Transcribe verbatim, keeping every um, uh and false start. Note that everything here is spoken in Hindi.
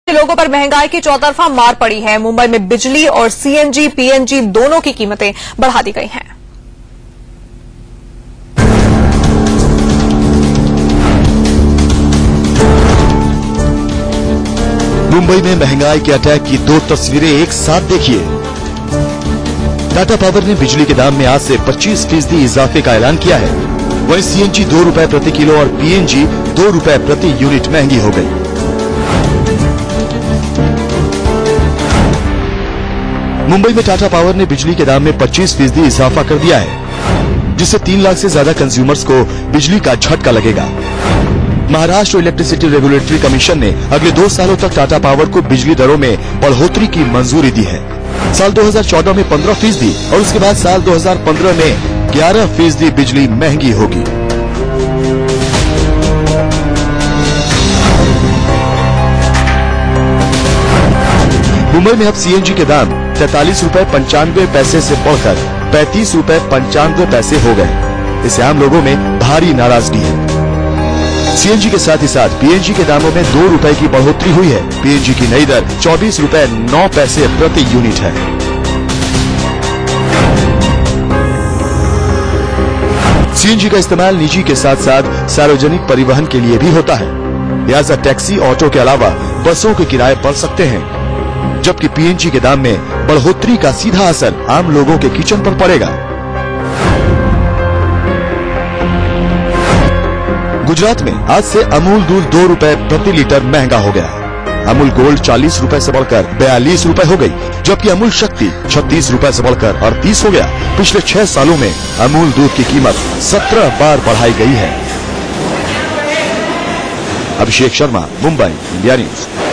लोगों पर महंगाई की चौतरफा मार पड़ी है। मुंबई में बिजली और सीएनजी, पीएनजी दोनों की कीमतें बढ़ा दी गई हैं। मुंबई में महंगाई के अटैक की दो तस्वीरें एक साथ देखिए। टाटा पावर ने बिजली के दाम में आज से पच्चीस फीसदी इजाफे का ऐलान किया है। वहीं सीएनजी दो रुपए प्रति किलो और पीएनजी दो रुपए प्रति यूनिट महंगी हो गई। मुंबई में टाटा पावर ने बिजली के दाम में पच्चीस फीसदी इजाफा कर दिया है, जिससे तीन लाख से ज्यादा कंज्यूमर्स को बिजली का झटका लगेगा। महाराष्ट्र इलेक्ट्रिसिटी रेगुलेटरी कमीशन ने अगले दो सालों तक टाटा पावर को बिजली दरों में बढ़ोतरी की मंजूरी दी है। साल दो हज़ार चौदह में पंद्रह फीसदी और उसके बाद साल दो हज़ार पंद्रह में ग्यारह फीसदी बिजली महंगी होगी। मुंबई में अब सीएनजी के दाम तैतालीस रूपए पंचानवे पैसे से बढ़कर पैंतीस रूपए पंचानवे पैसे हो गए। इससे आम लोगों में भारी नाराजगी है। सीएनजी के साथ ही साथ पीएनजी के दामों में दो रुपए की बढ़ोतरी हुई है। पीएनजी की नई दर चौबीस रूपए नौ पैसे प्रति यूनिट है। सीएनजी का इस्तेमाल निजी के साथ साथ सार्वजनिक परिवहन के लिए भी होता है। लिहाजा टैक्सी, ऑटो के अलावा बसों के किराए बढ़ सकते हैं, जबकि पीएनजी के दाम में बढ़ोतरी का सीधा असर आम लोगों के किचन पर पड़ेगा। गुजरात में आज से अमूल दूध दो रुपए प्रति लीटर महंगा हो गया। अमूल गोल्ड चालीस रुपए से बढ़कर बयालीस रुपए हो गई, जबकि अमूल शक्ति छत्तीस रुपए से बढ़कर अड़तीस हो गया। पिछले छह सालों में अमूल दूध की कीमत सत्रह बार बढ़ाई गई है। Abhishek Sharma, Mumbai, India news.